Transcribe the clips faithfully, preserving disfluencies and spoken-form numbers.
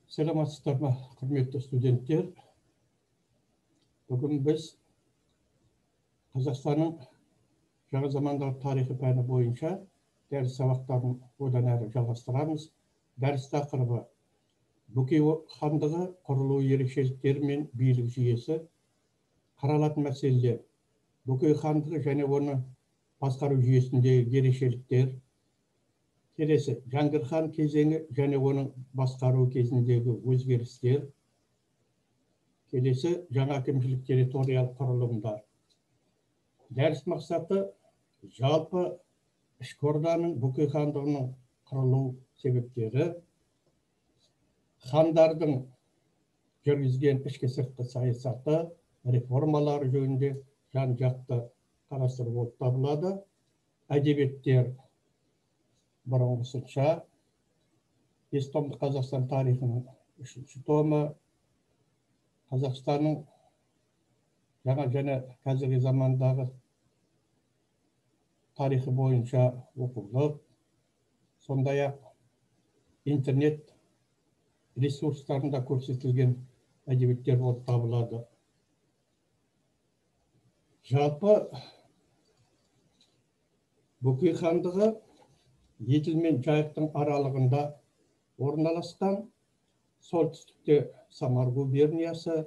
Саламатсыздар ма, құрметті студенттер? Бүгін біз Қазақстанның жаңа замандағы тарихы пәні бойынша дәріс сабақтарын одан әрі жалғастырамыз. Дәріс тақырыбы Бөкей хандығы құрылу ерекшеліктері мен билік жүйесі, қаралатын мәселелер Бөкей хандығы және оны басқару жүйесіндегі ерекшеліктер, келесі Жәңгір хан кезеңі және оның басқару кезіндегі өзгерістер, келесі жаңа әкімшілік территориялық құрылымдар. Дәріс мақсаты жалпы ішкі орданың Бөкей хандығының құрылу себептері, хандардың жүргізген ішкі сыртқы саясаты, реформалары жөнінде жан-жақты қарастыру болып табылады. Әдебиеттер бұрынғысынша бес томдық Қазақстан тарихының үшінші томы, Қазақстанның жаңа және қазіргі замандағы тарихы бойынша оқулық, сондай-ақ интернет ресурстарында көрсетілген әдебиеттер болып табылады. Жалпы Бөкей хандығы Еділ мен Жайықтың аралығында орналасқан, солтүстікте Самар губерниясы,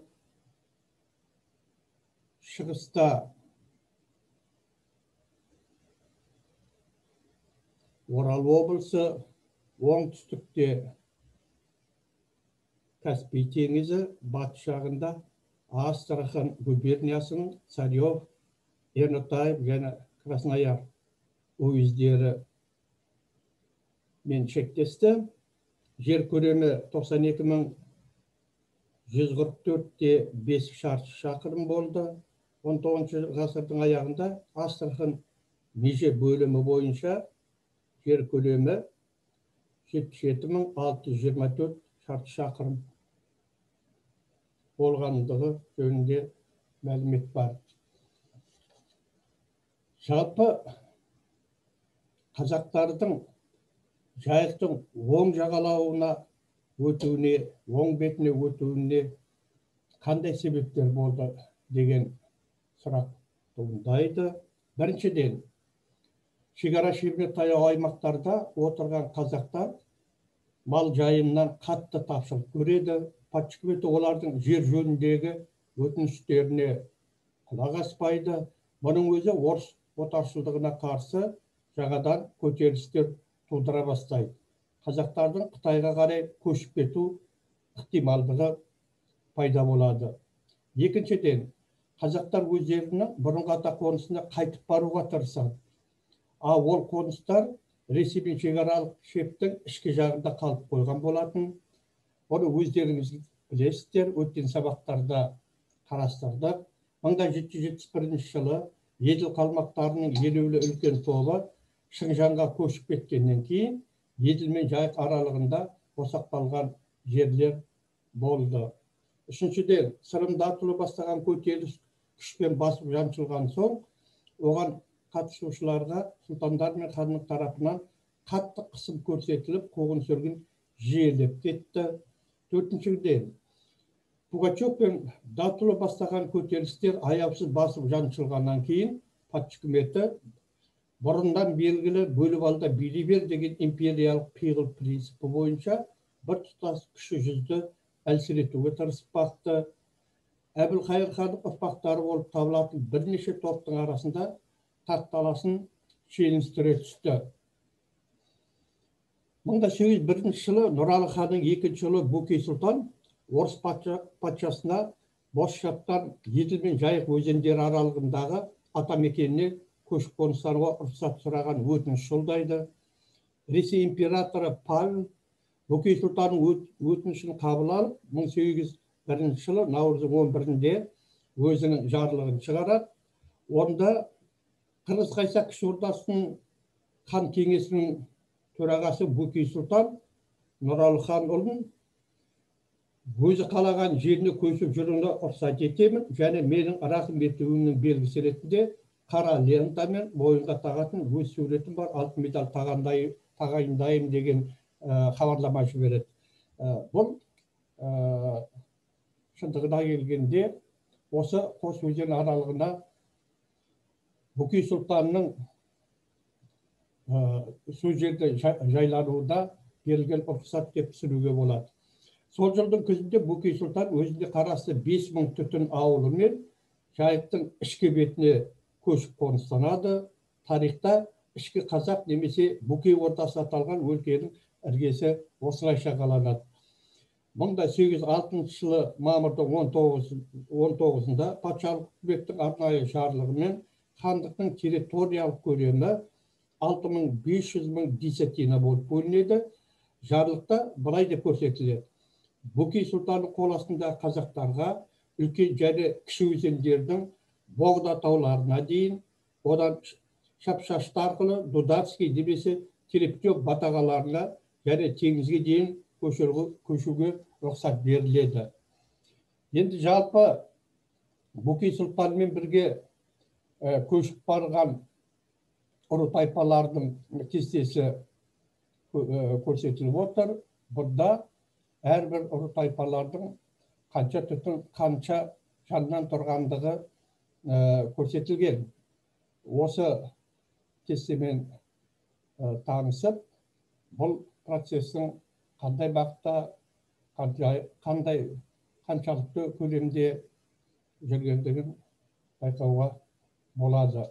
шығыста Орал облысы, оңтүстікте Каспий теңізі, батыс жағында Астрахан губерниясының Царев, Ернатаев және Краснояр уездері мен шектесті. Жер көлемі тоқсан екі мың жүз қырық төрт те бес шаршы шақырым болды. он тоғызыншы ғасырдың аяғында Астрахан меже бөлімі бойынша жер көлемі жетпіс жеті мың алты жүз жиырма төрт шаршы шақырым болғандығы жөнінде мәлімет бар. Жалпы қазақтардың Жайықтың оң жағалауына өтуіне, оң бетіне өтуіне қандай себептер болды деген сұрақ туындайды. Біріншіден, шекара шебіне таяу аймақтарда отырған қазақтар мал жайынан қатты тапшылық көреді. Патша үкіметі олардың жер жөніндегі өтініштеріне құлақ аспайды. Бұның өзі орыс отаршылдығына қарсы жаңадан көтерілістер тудыра бастайды. Қазақтардың Қытайға қарай көшіп кету ықтималдығы пайда болады. Екіншіден, қазақтар өздерінің бұрынғы ата қонысына қайтып баруға тырысады. Ал ол қоныстар Ресеймен шекаралық шептің ішкі жағында қалып қойған болатын. Оны өздеріңіз білесіздер, өткен сабақтарда қарастырдық. мың жеті жүз жетпіс бірінші жылы Еділ қалмақтарының елеулі үлкен тобы Шыңжаңға көшіп кеткеннен кейін Еділ мен Жайық аралығында босақталған жерлер болды. Үшіншіден, Сырымда атылы бастаған көтеріліс күшпен басып жаншылған соң, оған қатысушыларға сұлтандар мен ханның тарапынан қатты қысым көрсетіліп, қуғын-сүргін жиілеп кетті. Төртіншіден, Пугачев пен Датұлы бастаған көтерілістер аяусыз басып жаншылғаннан кейін патша үкіметі бұрыннан белгілі бөліп алда билей бер деген империялық пиғыл принципі бойынша бір тұтас кіші жүзді әлсіретуге тырысып бақты. Әбілқайыр ханның ұрпақтары болып табылатын бірнеше топтың арасында тақталасын шиеленістіре түсті. мың сегіз жүз бірінші жылы Нұралы ханның екінші ұлы Бөкей сұлтан орыс патшасына бос шаптан Еділ мен Жайық өзендері аралығындағы атамекеніне көшіп қоныстануға рұқсат сұраған өтініш жолдайды. Ресей императоры Павел Бөкей сұлтанның өтінішін қабыл алып, мың сегіз жүз бірінші жылы наурыздың он бірінде өзінің жарлығын шығарады. Онда Қырғыз Қайсақ кіші ордасының хан кеңесінің төрағасы Бөкей сұлтан Нұралы хан ұлын өзі қалаған жеріне көшіп жүруіне рұқсат етемін және менің рақым етуімнің белгісі ретінде қара лентамен мойынға тағатын өз суретім бар, алтын медаль тағайындаймын деген хабарлама жібереді. Бұл шындығына келгенде осы қос өзен аралығына Бөкей Сұлтанның сол жерде жайлануында берілген рұқсат деп түсінуге болады. Сол жылдың күзінде Бөкей Сұлтан өзіне қарасты бес мың түтін ауылы мен Жайықтың ішкі бетіне көшіп қоныстанады. Тарихта ішкі қазақ немесе Бөкей ордасы аталған өлкенің іргесі осылайша қаланады. мың сегіз жүз алтыншы жылы мамырдың он тоғызында патшалық үкіметтің арнайы жарлығымен хандықтың территориялық көлемі алты мың бес жүз мың десятина болып бөлінеді. Жарлықта былай деп көрсетіледі: Бөкей Сұлтанның қол астындағы қазақтарға үлкен және кіші өзендердің Боғда тауларына дейін, одан Шапшашты арқылы Дударский немесе Терептеп батағаларына және теңізге дейін көшуге рұқсат беріледі. Енді жалпы Бөкей Сұлтанмен бірге көшіп барған ұры тайпалардың кестесі көрсетіліп отыр. Бұнда әрбір ұры тайпалардың қанша түтін, қанша жаннан тұрғандығы көрсетілген. Осы кестемен танысып, бұл процестің қандай бағытта, қандай қаншалықты көлемде жүргендігін байқауға болады.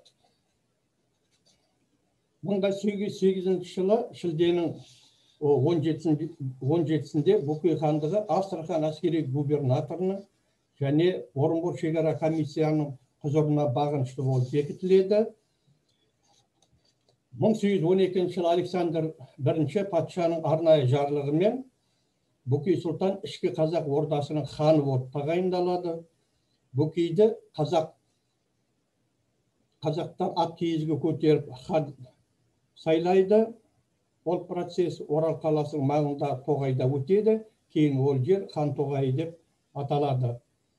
мың сегіз жүз сегізінші жылы шілденің он жетісінде Бөкей хандығы Астрахан әскери губернаторының және Орынбор шекара комиссияның құзырына бағынышты болып бекітіледі. мың сегіз жүз он екінші жылы Александр бірінші патшаның арнайы жарлығымен Бөкей Сұлтан ішкі қазақ ордасының ханы болып тағайындалады. Бөкейді қазақ қазақтар ат киізге көтеріп хан сайлайды. Ол процесс Орал қаласының маңында Тоғайда өтеді. Кейін ол жер хан Тоғайы деп аталады.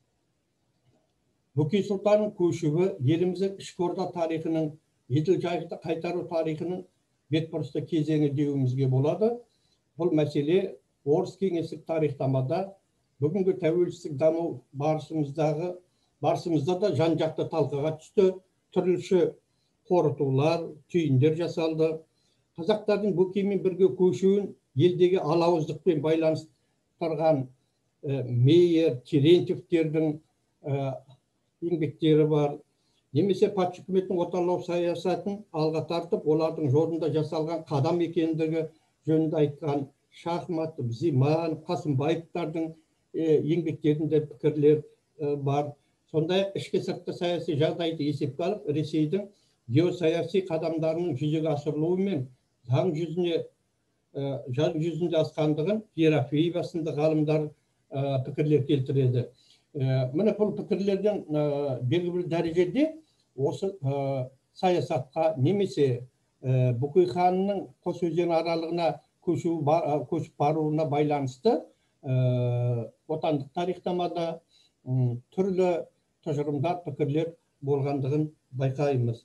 Бөкей Сұлтанның көшуі еліміздің ішкі орда тарихының, Еділ жайықты қайтару тарихының бетбұрысты кезеңі деуімізге болады. Бұл мәселе орыс кеңестік тарихтамада бүгінгі тәуелсіздік даму барысымыздағы барысымызда да жан-жақты талқыға түсті. Түрлі қорытулар, түйіндер жасалды. Қазақтардың Бөкеймен бірге көшуін елдегі алауыздықпен байланыстырған Мейер, Терентьевтердің еңбектері бар. Немесе патша үкіметінің отарлау саясатын алға тартып, олардың жолында жасалған қадам екендігі жөнінде айтқан Шахмат, Зиман, Қасымбаевтардың еңбектерінде пікірлер бар. Сондай ішкі сыртқы саяси жағдайды есепке алып, Ресейдің геосаяси қадамдарының жүзеге асырылуы мен заң жүзіне жан жүзінде асқандығын Ерофеева сынды ғалымдар пікірлер келтіреді. Міне бұл пікірлерден белгілі бір дәрежеде осы саясатқа немесе Бөкей ханның қос өзен аралығына көшіп баруына байланысты отандық тарихтамада түрлі тұжырымдар, пікірлер болғандығын байқаймыз.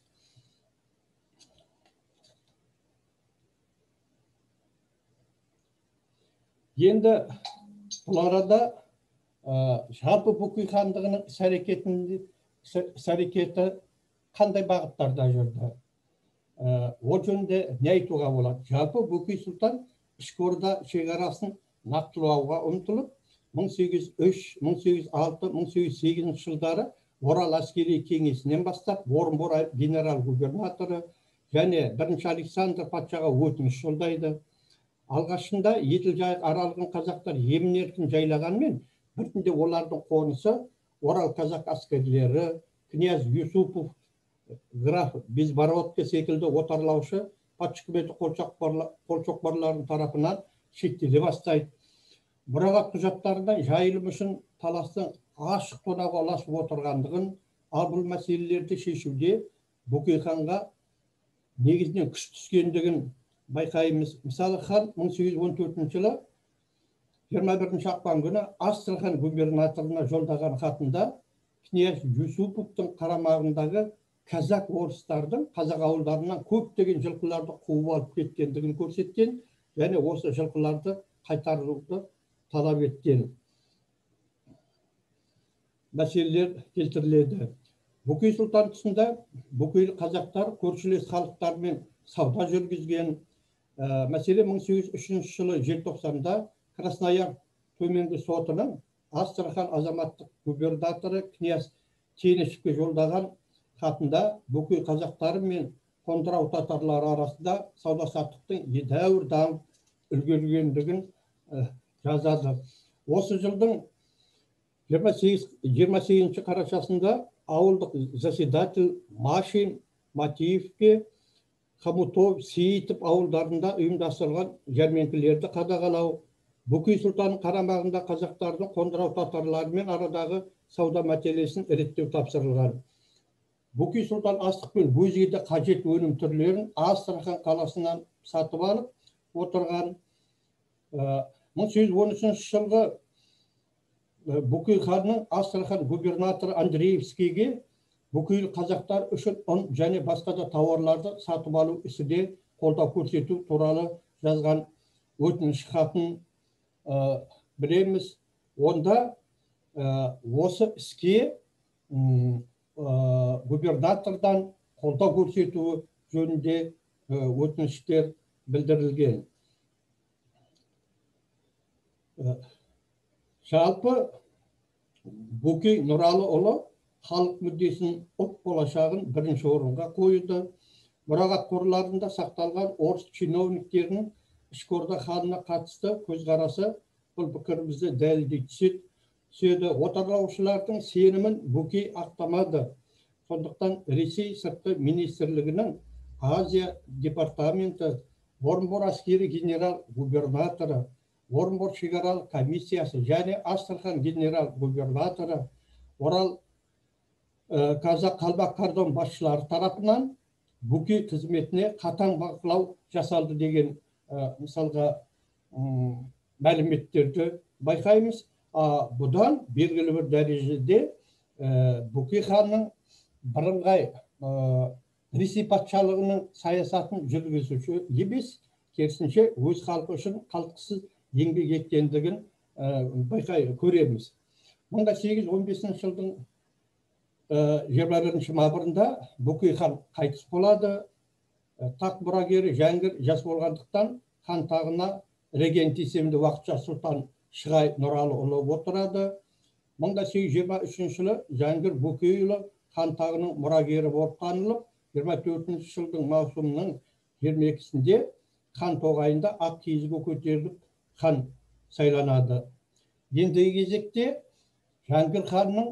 Енді бұл арада жалпы Бөкей хандығының іс-әрекеті қандай бағыттарда жүрді? Ол жөнінде не айтуға болады? Жалпы Бөкей Сұлтан ішкі орда шекарасын нақтылауға ұмтылып, мың сегіз жүз үш, мың сегіз жүз алты, мың сегіз жүз сегізінші жылдары Орал әскери кеңесінен бастап Орынбор генерал-губернаторы және бірінші Александр патшаға өтініш жолдайды. Алғашында Еділ жайық аралығын қазақтар емін-еркін жайлағанмен, біртінде олардың қонысы Орал қазақ әскерлері, князь Юсупов, граф Безбородко секілді отарлаушы патша үкіметі қолшоқпарларының тарапынан шектеле бастайды. Мұрағат құжаттарында жайылым үшін таластың ашық тонауға ұласып отырғандығын, ал бұл мәселелерді шешуде Бөкей ханға негізінен күш түскендігін байқаймыз. Мысалы, хан мың сегіз жүз он төртінші жылы жиырма бірінші ақпан күні Астрахан губернаторына жолдаған хатында князь Юсуповтың қарамағындағы қазақ орыстардың қазақ ауылдарынан көптеген жылқыларды қуып алып кеткендігін көрсеткен және осы жылқыларды қайтаруды талап еткен. мәселелер келтіріледі. Бөкей Сұлтан тұсында бөкейлі қазақтар көршілес халықтармен сауда жүргізген. Мәселе мың сегіз жүз үшінші жылы желтоқсанда Краснояр төменгі сотының Астрахан азаматтық губернаторы князь Тенішевке жолдаған хатында бөкей қазақтары мен қоңырау татарлары арасында сауда-саттықтың едәуір дамып үлгергендігін жазады. Осы жылдың жиырма сегізінші қарашасында ауылдық заседатель Машин Матиевке Хамутов, Сейітов ауылдарында ұйымдастырылған жәрмеңкелерді қадағалау, Бөкей Сұлтан қарамағында қазақтардың қоңырау татарларымен арадағы сауда мәселесін реттеу тапсырылған. Бөкей Сұлтан астық пен өзге де қажет өнім түрлерін Астрахан қаласынан сатып алып отырған. мың сегіз жүз он үшінші жылғы Бөкей ханның Астрахан губернаторы Андреевскийге бөкейлі қазақтар үшін ұн және басқа да тауарларды сатып алу ісіде қолдау көрсету туралы жазған өтініш хатын білеміз. Онда осы іске губернатордан қолдау көрсетуі жөнінде өтініштер білдірілген. Жалпы Бөкей Нұралыұлы халық мүддесін, ұлт болашағын бірінші орынға қойды. Мұрағат қорларында сақталған орыс чиновниктерінің ішкі орда ханына қатысты көзқарасы бұл пікірімізді дәлелдей түседі. Отарлаушылардың сенімін Бөкей ақтамады. Сондықтан Ресей сыртқы министрлігінің Азия департаменті, Орынбор әскери генерал-губернаторы, Орынбор шекаралық комиссиясы және Астрахан генерал-губернаторы, Орал қазақ қалмақ кордон басшылары тарапынан Бөкей қызметіне қатаң бақылау жасалды деген мысалға мәліметтерді байқаймыз. Бұдан белгілі бір дәрежеде Бөкей ханның бірыңғай Ресей патшалығының саясатын жүргізуші емес, керісінше өз халқы үшін қалтқысыз еңбек еткендігін байқай көреміз. мың сегіз жүз он бесінші жылдың жиырма бірінші мамырында Бөкей хан қайтыс болады. Тақ мұрагері Жәңгір жас болғандықтан хан тағына регент есімді уақытша сұлтан Шығай Нұралыұлы отырады. мың сегіз жүз жиырма үшінші жылы Жәңгір Бөкейұлы хан тағының мұрагері болып танылып, жиырма төртінші жылдың маусымның жиырма екісінде хан тоғайында ақ киізге көтеріліп хан сайланады. Ендігі кезекте Жәңгір ханның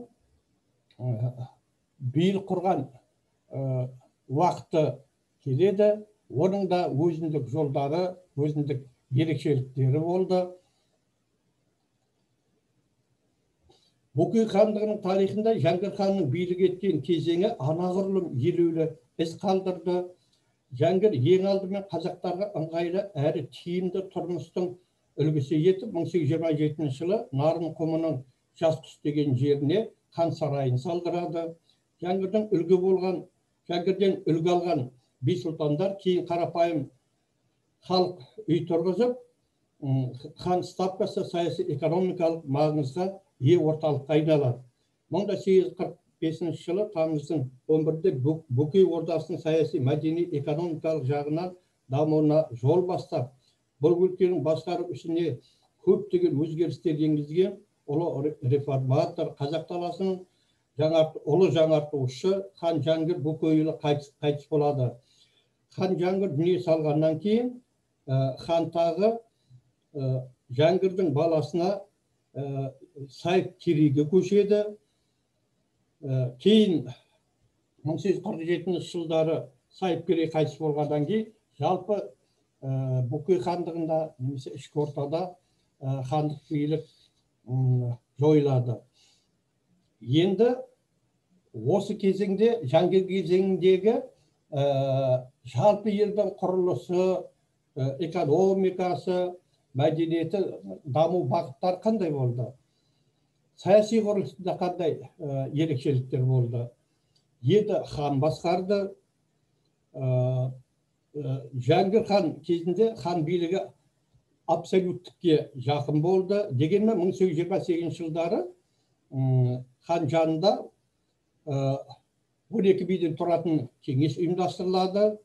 биыл құрған уақыты келеді. Оның да өзіндік жолдары, өзіндік ерекшеліктері болды. Бөкей хандығының тарихында Жәңгір ханның билік еткен кезеңі анағұрлым елеулі із қалдырды. Жәңгір ең алдымен қазақтарға ыңғайлы әрі тиімді тұрмыстың үлгісі етіп, мың сегіз жүз жиырма жетінші жылы Нарын құмының Жас құс деген жеріне хан сарайын салдырады. Жәңгірдің үлгі болған, Жәңгірден үлгі алған би сұлтандар кейін қарапайым халық үй тұрғызып, хан ставкасы саяси экономикалық маңызға ие орталыққа айналады. мың сегіз жүз қырық бесінші жылы тамыздың он бірінде Бөкей ордасының саяси, мәдени, экономикалық жағынан дамуына жол бастап, бұл өлкенің басқару ісіне көптеген өзгерістер енгізген ұлы реформатор, қазақ даласының ұлы жаңартушы хан Жәңгір Бөкейұлы қайтыс болады. Хан Жәңгір дүние салғаннан кейін хан тағы Жәңгірдің баласына Сайып Керейге көшеді. Кейін мың сегіз жүз қырық жетінші жылдары Сайып Керей қайтыс болғаннан кейін жалпы Бөкей хандығында немесе ішкі ортада хандық билік жойылады. Енді осы кезеңде, Жәңгір кезеңіндегі жалпы елдің құрылысы, экономикасы, мәдениеті, даму бағыттары қандай болды? Саяси құрылысында қандай ерекшеліктер болды? Еді хан басқарды. Жәңгір хан кезінде хан билігі абсолюттікке жақын болды. Дегенмен мың сегіз жүз жиырма сегізінші жылдары хан жанында он екі биден тұратын кеңес ұйымдастырылады.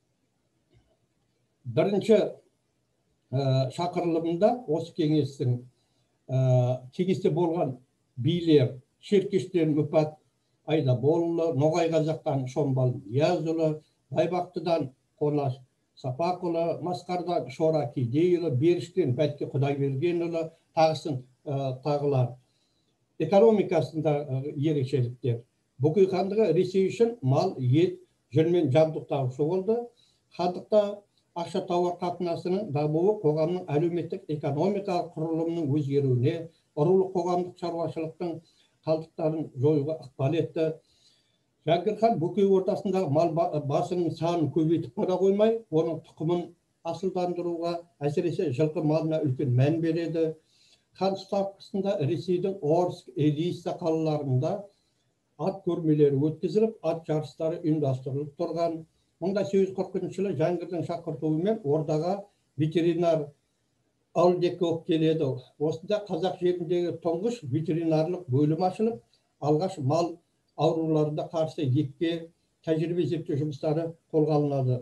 Бірінші шақырылымында осы кеңестің кеңесте болған билер Шеркештен Мүпат Айдаболұлы, Ноғай қазақтан Шомбал Ниязұлы, Байбақтыдан Қонаш Сапақұлы, Масқардан Шора Кедейұлы, Беріштен Бәтке Құдайбергенұлы, тағысын тағылар. Экономикасында ерекшеліктер. Бөкей хандығы Ресей үшін мал, ет, жүнмен жабдықтаушы болды. Хандықта ақша тауар қатынасының дамуы қоғамның әлеуметтік экономикалық құрылымының өзгеруіне, ұрылық қоғамдық шаруашылықтың қалдықтарын жоюға ықпал етті. Жәңгір хан Бөкей ортасындағы мал басының санын көбейтіп қана қоймай, оның тұқымын асылдандыруға, әсіресе жылқы малына үлкен мән береді. Хан ставкасында Ресейдің Орск, Элиста қалаларында ат көрмелері өткізіліп, ат жарыстары ұйымдастырылып тұрған. мың сегіз жүз қырқыншы жылы Жәңгірдің шақыртуымен ордаға ветеринар Алдеков келеді. Осында қазақ жеріндегі тұңғыш ветеринарлық бөлім ашылып, алғаш мал ауруларына қарсы екпе, тәжірибе зерттеу жұмыстары қолға алынады.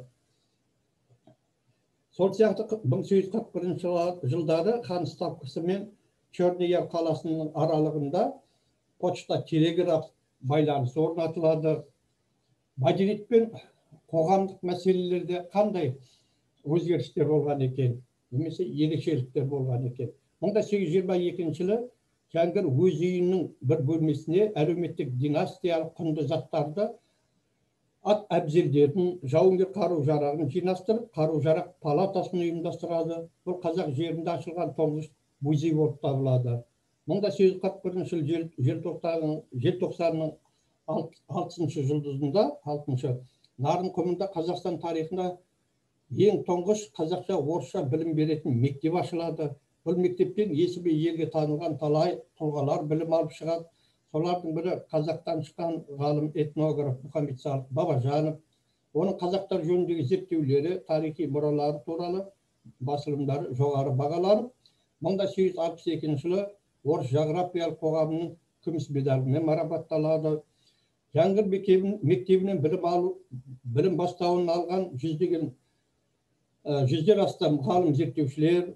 Сол сияқты мың сегіз жүз қырық бірінші жылдары хан ставкасы мен Чернияр қаласының аралығында почта телеграф байланысы орнатылады. Мәдениет пен қоғамдық мәселелерде қандай өзгерістер болған екен, немесе ерекшеліктер болған екен. мың сегіз жүз жиырма екінші жылы Жәңгір өз үйінің бір бөлмесіне әлеуметтік династиялық құнды заттарды, ат әбзелдерін, жауынгер қару-жарағын жинастырып, қару-жарақ палатасын ұйымдастырады. Бұл қазақ жерінде ашылған тұңғыш музей болып табылады. мың сегіз жүз қырық бірінші жыл желтоқсанның алтыншы жұлдызында, алтыншы Нарын құмында Қазақстан тарихында ең тұңғыш қазақша орысша білім беретін мектеп ашылады. Бұл мектептен есімі елге танылған талай тұлғалар білім алып шығады. Солардың бірі қазақтан шыққан ғалым этнограф Мұхаммед Бабажанов. Оның қазақтар жөніндегі зерттеулері, тарихи мұралары туралы басылымдары жоғары бағаланып, мың сегіз жүз алпыс екінші жылы Орыс жағрапиялық қоғамының күміс медалімен марапатталады. Жәңгір мектебінен білім алу, білім бастауын алған жүздеген жүзден астам ғалым зерттеушілер,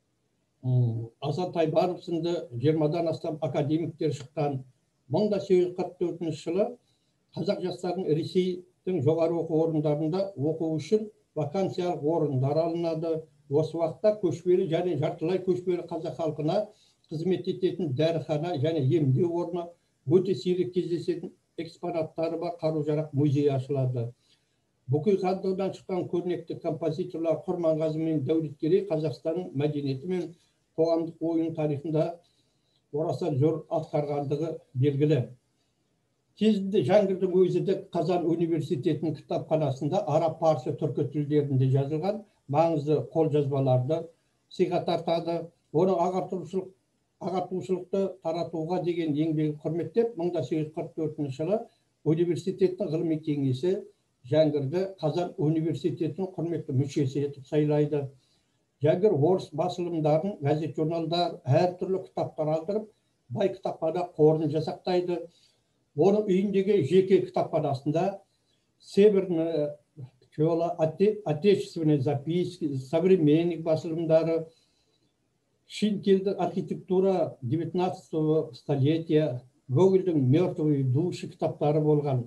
Асан Тайбанов сынды жиырмадан астам академиктер шыққан. мың сегіз жүз қырық төртінші жылы қазақ жастарының Ресейдің жоғары оқу орындарында оқу үшін вакансиялық орындар алынады. Осы уақытта көшпелі және жартылай көшпелі қазақ халқына қызмет ететін дәріхана және емдеу орны, өте сирек кездесетін экспонаттары бар қару-жарақ музейі ашылады. Бөкей хандығынан шыққан көрнекті композиторлар Құрманғазы мен Дәулеткерей Қазақстанның мәдениеті мен қоғамдық ойын тарихында орасан зор атқарғандығы белгілі. Кезінде Жәңгірдің өзі де Қазан университетінің кітапханасында араб, парсы, түркі тілдерінде жазылған маңызды қолжазбаларды сыйға тартады. Оның ағартушылық ағартушылықты таратуға деген еңбегін құрметтеп, мың сегіз жүз қырық төртінші жылы университеттің ғылыми кеңесі Жәңгірді Қазан университетінің құрметті мүшесі етіп сайлайды. Жәңгір орыс басылымдарын, газет журналдар, әртүрлі кітаптар алдырып, бай кітапхана қорын жасақтайды. Оның үйіндегі жеке кітапханасында Северный Пчела, Отечественные записки, Современник басылымдары, Шинкельдің архитектура девятнадцатого столетия, Гогольдің Мертвые души кітаптары болған.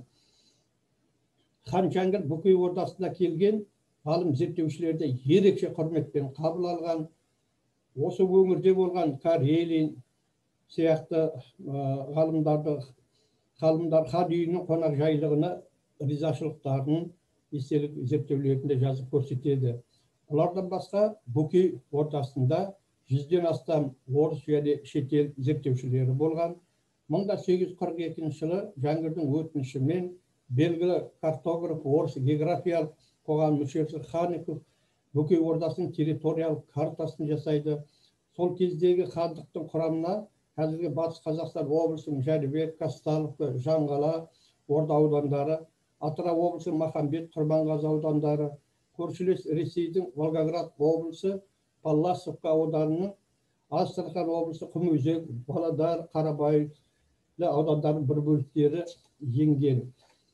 Хан Жәңгір Бөкей ордасына келген ғалым зерттеушілерді ерекше құрметпен қабыл алған. Осы өңірде болған Карелин сияқты ғалымдарды ғалымдар хан үйінің қонақжайлығына ризашылықтарын естелік зерттеулерінде жазып көрсетеді. Олардан басқа Бөкей ордасында жүзден астам орыс және шетел зерттеушілері болған. мың сегіз жүз қырық екінші жылы Жәңгірдің өтінішімен белгілі картограф, орыс географиялық қоғам мүшесі Хаников Бөкей ордасының территориялық картасын жасайды. Сол кездегі хандықтың құрамына қазіргі Батыс Қазақстан облысының Жәнібек, Казталовка, Жанғала, Орда аудандары, Атырау облысының Махамбет, Құрманғазы аудандары, көршілес Ресейдің Волгоград облысы, Палласовка ауданының, Астрахан облысы, Құмөзек, Павлодар, Қарабай, аудандардың бір бөліктері енген.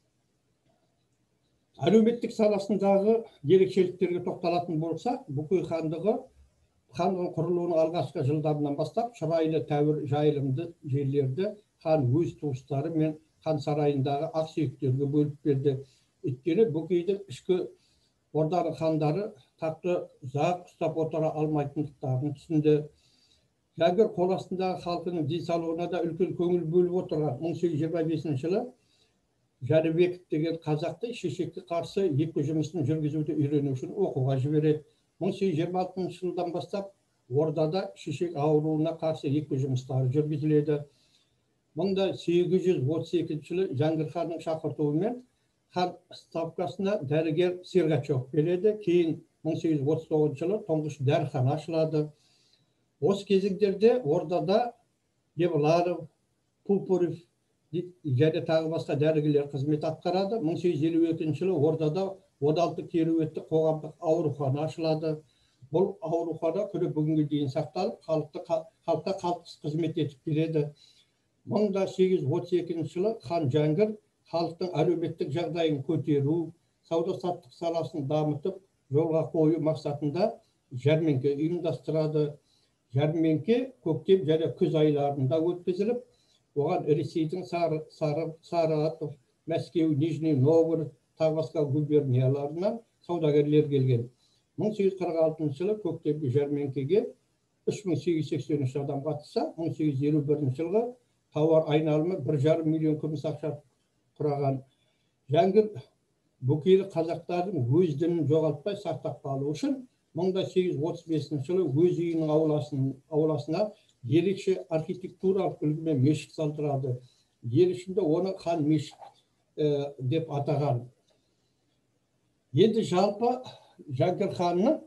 Әлеуметтік саласындағы ерекшеліктерге тоқталатын болсақ, Бөкей хандығы хандығын құрылуының алғашқы жылдарынан бастап шұрайлы тәуір жайылымды жерлерді хан өз туыстары мен хан сарайындағы ақсүйектерге бөліп берді. Өйткені Бөкейдің ішкі орданың хандары тақты ұзақ ұстап отыра алмайтындықтарын түсінді. Жәңгір қол астындағы халқының денсаулығына да үлкен көңіл бөліп отырған. мың сегіз жүз жиырма бесінші жылы Жәнібеков деген қазақты шешекке қарсы екі жұмысын жүргізуді үйрену үшін оқуға жібереді. мың сегіз жүз жиырма алтыншы жылдан бастап ордада шешек ауруына қарсы екі жұмыстары жүргізіледі. мың сегіз жүз отыз екінші жылы Жәңгір ханның шақыртуымен хан ставкасына дәрігер Сергачев келеді. Кейін мың сегіз жүз отыз тоғызыншы жылы тұңғыш дәріхана ашылады. Осы кезеңдерде ордада Евларов, Пупырев және тағы басқа дәрігерлер қызмет атқарады. мың сегіз жүз елу екінші жылы ордада он алты кереуетті қоғамдық аурухана ашылады. Бұл аурухана күні бүгінге дейін сақталып, халыққа қалтқысыз қызмет етіп келеді. мың сегіз жүз отыз екінші жылы хан Жәңгір халықтың әлеуметтік жағдайын көтеру, сауда-саттық саласын дамытып, жолға қою мақсатында жәрмеңке ұйымдастырады. Жәрмеңке көктем және күз айларында өткізіліп, оған Ресейдің Саратов, Мәскеу, Нижний Новгород, тағы басқа губернияларынан саудагерлер келген. мың сегіз жүз қырық алтыншы жылы көктемгі жәрмеңкеге үш мың сегіз жүз сексен үш адам қатысса, мың сегіз жүз елу бірінші жылғы тауар айналымы бір жарым миллион күміс ақша құраған. Жәңгір Бөкейлі қазақтардың өз дінін жоғалтпай сақтап қалу үшін мың сегіз жүз отыз бесінші жылы өз үйінің ауласына ерекше архитектуралық үлгімен мешіт салдырады. Ел ішінде оны хан мешіт деп атаған. Енді жалпы Жәңгір ханның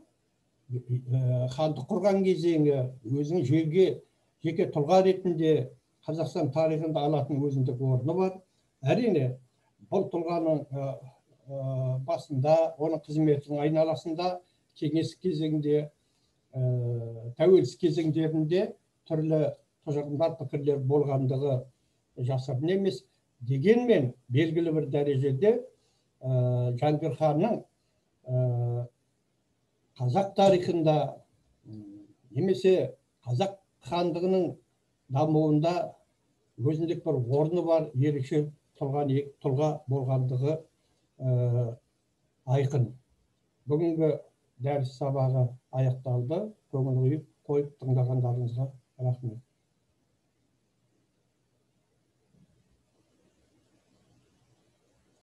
ханды құрған кезеңі, өзінің жеке жеке тұлға ретінде Қазақстан тарихында алатын өзіндік орны бар. Әрине, бұл тұлғаның басында, оның қызметінің айналасында кеңес кезеңде, тәуелсіз кезеңдерінде түрлі тұжырымдар, пікірлер болғандығы жасырын емес. Дегенмен белгілі бір дәрежеде Жәңгір ханның қазақ тарихында немесе қазақ хандығының дамуында өзіндік бір орны бар, ерекше тұлға болғандығы айқын. Бүгінгі дәріс сабағы аяқталды. Көңіл қойып тыңдағандарыңызға рахмет.